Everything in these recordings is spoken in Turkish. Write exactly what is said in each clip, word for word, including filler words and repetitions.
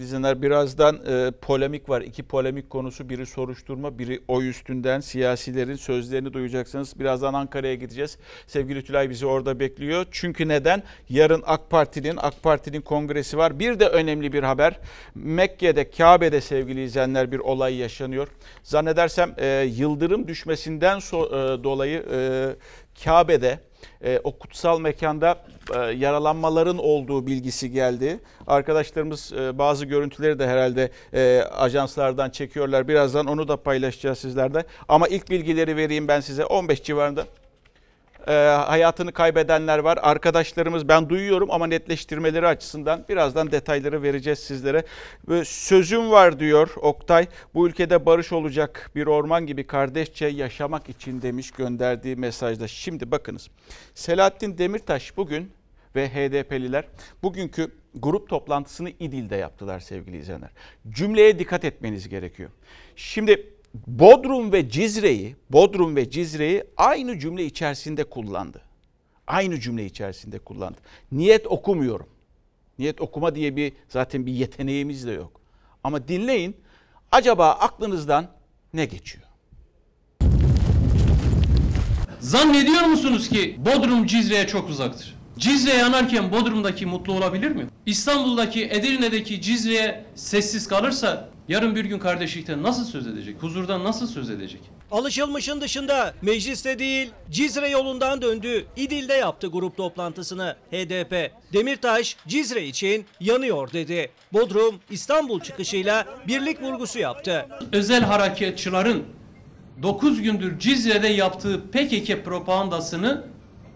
İzleyenler, birazdan e, polemik var. İki polemik konusu, biri soruşturma, biri oy üstünden siyasilerin sözlerini duyacaksınız. Birazdan Ankara'ya gideceğiz. Sevgili Tülay bizi orada bekliyor. Çünkü neden? Yarın AK Parti'nin AK Parti'nin kongresi var. Bir de önemli bir haber. Mekke'de, Kabe'de sevgili izleyenler bir olay yaşanıyor. Zannedersem e, yıldırım düşmesinden so, e, dolayı e, Kabe'de E, o kutsal mekanda e, yaralanmaların olduğu bilgisi geldi. Arkadaşlarımız e, bazı görüntüleri de herhalde e, ajanslardan çekiyorlar. Birazdan onu da paylaşacağız sizlerle. Ama ilk bilgileri vereyim ben size. on beş civarında e, hayatını kaybedenler var. Arkadaşlarımız, ben duyuyorum ama netleştirmeleri açısından birazdan detayları vereceğiz sizlere. Ve sözüm var diyor Oktay. Bu ülkede barış olacak, bir orman gibi kardeşçe yaşamak için demiş gönderdiği mesajda. Şimdi bakınız. Selahattin Demirtaş bugün ve H D P'liler bugünkü grup toplantısını İdil'de yaptılar sevgili izleyenler. Cümleye dikkat etmeniz gerekiyor. Şimdi Bodrum ve Cizre'yi, Bodrum ve Cizre'yi aynı cümle içerisinde kullandı. Aynı cümle içerisinde kullandı. Niyet okumuyorum. Niyet okuma diye bir zaten bir yeteneğimiz de yok. Ama dinleyin. Acaba aklınızdan ne geçiyor? Zannediyor musunuz ki Bodrum Cizre'ye çok uzaktır? Cizre yanarken Bodrum'daki mutlu olabilir mi? İstanbul'daki, Edirne'deki Cizre'ye sessiz kalırsa yarın bir gün kardeşlikten nasıl söz edecek? Huzurdan nasıl söz edecek? Alışılmışın dışında mecliste değil Cizre yolundan döndü. İdil'de yaptı grup toplantısını H D P. Demirtaş Cizre için yanıyor dedi. Bodrum İstanbul çıkışıyla birlik vurgusu yaptı. Özel harekatçıların dokuz gündür Cizre'de yaptığı P K K propagandasını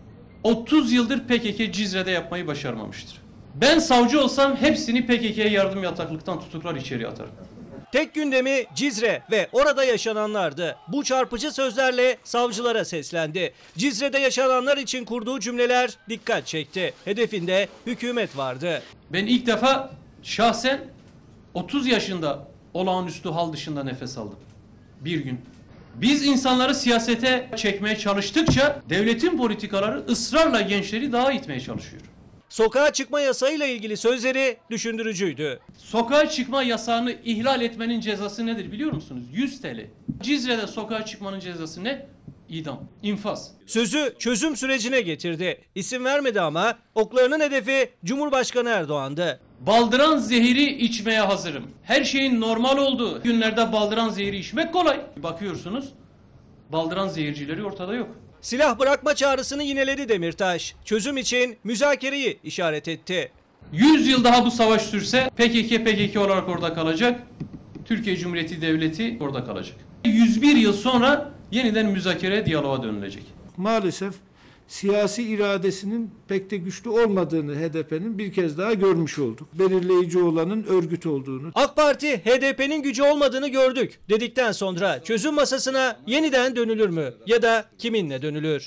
otuz yıldır P K K Cizre'de yapmayı başarmamıştır. Ben savcı olsam hepsini P K K'ye yardım yataklıktan tutuklar içeri atarım. Tek gündemi Cizre ve orada yaşananlardı. Bu çarpıcı sözlerle savcılara seslendi. Cizre'de yaşananlar için kurduğu cümleler dikkat çekti. Hedefinde hükümet vardı. Ben ilk defa şahsen otuz yaşında olağanüstü hal dışında nefes aldım. Bir gün. Biz insanları siyasete çekmeye çalıştıkça devletin politikaları ısrarla gençleri daha itmeye çalışıyor. Sokağa çıkma yasağıyla ilgili sözleri düşündürücüydü. Sokağa çıkma yasağını ihlal etmenin cezası nedir biliyor musunuz? yüz TL. Cizre'de sokağa çıkmanın cezası ne? İdam, infaz. Sözü çözüm sürecine getirdi. İsim vermedi ama oklarının hedefi Cumhurbaşkanı Erdoğan'dı. Baldıran zehiri içmeye hazırım. Her şeyin normal olduğu günlerde baldıran zehiri içmek kolay. Bakıyorsunuz baldıran zehircileri ortada yok. Silah bırakma çağrısını yineledi Demirtaş. Çözüm için müzakereyi işaret etti. yüz yıl daha bu savaş sürse P K K P K K olarak orada kalacak. Türkiye Cumhuriyeti Devleti orada kalacak. yüz bir yıl sonra yeniden müzakere, diyaloğa dönülecek. Maalesef siyasi iradesinin pek de güçlü olmadığını H D P'nin bir kez daha görmüş olduk. Belirleyici olanın örgüt olduğunu. AK Parti H D P'nin gücü olmadığını gördük dedikten sonra çözüm masasına yeniden dönülür mü? Ya da kiminle dönülür?